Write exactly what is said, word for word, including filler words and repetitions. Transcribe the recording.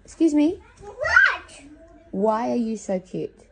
Excuse me? What? Why are you so cute?